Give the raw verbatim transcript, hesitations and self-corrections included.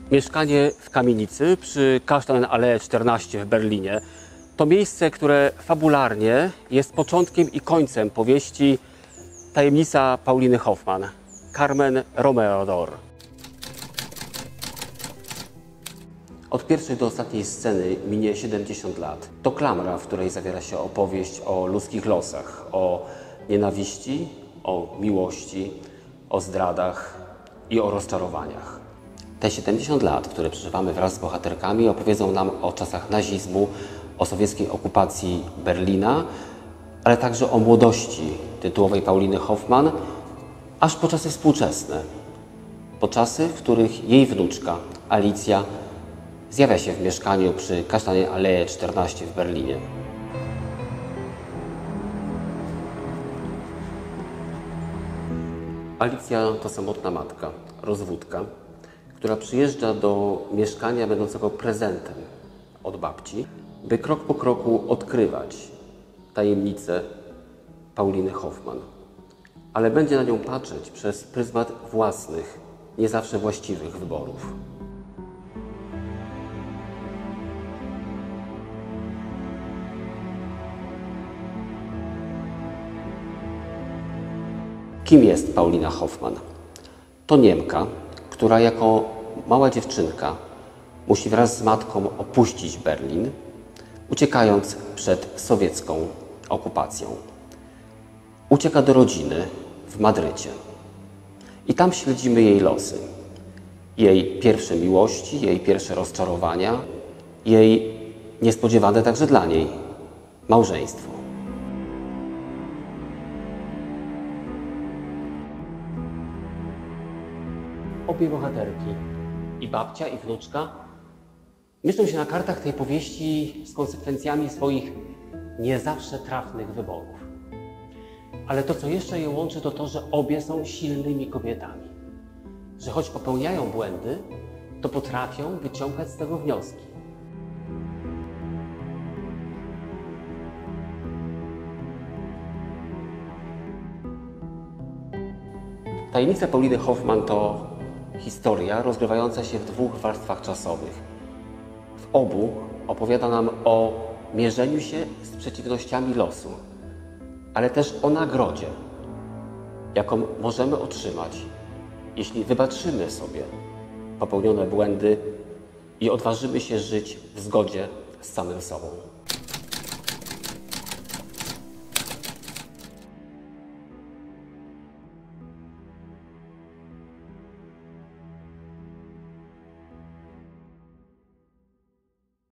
Mieszkanie w kamienicy przy Kasztanallee czternaście w Berlinie to miejsce, które fabularnie jest początkiem i końcem powieści Tajemnica Pauliny Hoffmann, Carmen Romero d'Or. Od pierwszej do ostatniej sceny minie siedemdziesiąt lat. To klamra, w której zawiera się opowieść o ludzkich losach, o nienawiści, o miłości, o zdradach i o rozczarowaniach. Te siedemdziesiąt lat, które przeżywamy wraz z bohaterkami, opowiedzą nam o czasach nazizmu, o sowieckiej okupacji Berlina, ale także o młodości tytułowej Pauliny Hoffmann, aż po czasy współczesne. Po czasy, w których jej wnuczka, Alicja, zjawia się w mieszkaniu przy Kasztanallee czternaście w Berlinie. Alicja to samotna matka, rozwódka, która przyjeżdża do mieszkania będącego prezentem od babci, by krok po kroku odkrywać tajemnicę Pauliny Hoffmann. Ale będzie na nią patrzeć przez pryzmat własnych, nie zawsze właściwych wyborów. Kim jest Paulina Hoffmann? To Niemka, która jako mała dziewczynka musi wraz z matką opuścić Berlin, uciekając przed sowiecką okupacją. Ucieka do rodziny w Madrycie i tam śledzimy jej losy. Jej pierwsze miłości, jej pierwsze rozczarowania, jej niespodziewane także dla niej małżeństwo. Obie bohaterki, i babcia, i wnuczka, mieszczą się na kartach tej powieści z konsekwencjami swoich nie zawsze trafnych wyborów. Ale to, co jeszcze je łączy, to to, że obie są silnymi kobietami. Że choć popełniają błędy, to potrafią wyciągać z tego wnioski. Tajemnica Pauliny Hoffmann to historia rozgrywająca się w dwóch warstwach czasowych. W obu opowiada nam o mierzeniu się z przeciwnościami losu, ale też o nagrodzie, jaką możemy otrzymać, jeśli wybaczymy sobie popełnione błędy i odważymy się żyć w zgodzie z samym sobą.